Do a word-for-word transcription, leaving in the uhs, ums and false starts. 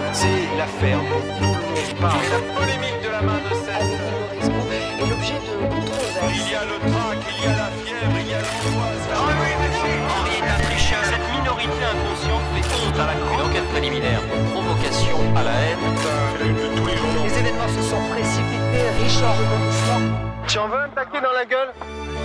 C'est l'affaire dont tout le monde parle. Et la polémique de la main de cette... est l'objet de controverses. Il y a le trac, il y a la fièvre, il y a l'angoisse. Henri est un tricheur. Cette minorité inconsciente fait honte à la grande enquête préliminaire. Provocation à la haine. Les événements se sont précipités, Richard rebondissement. Tu en veux un taquet dans la gueule?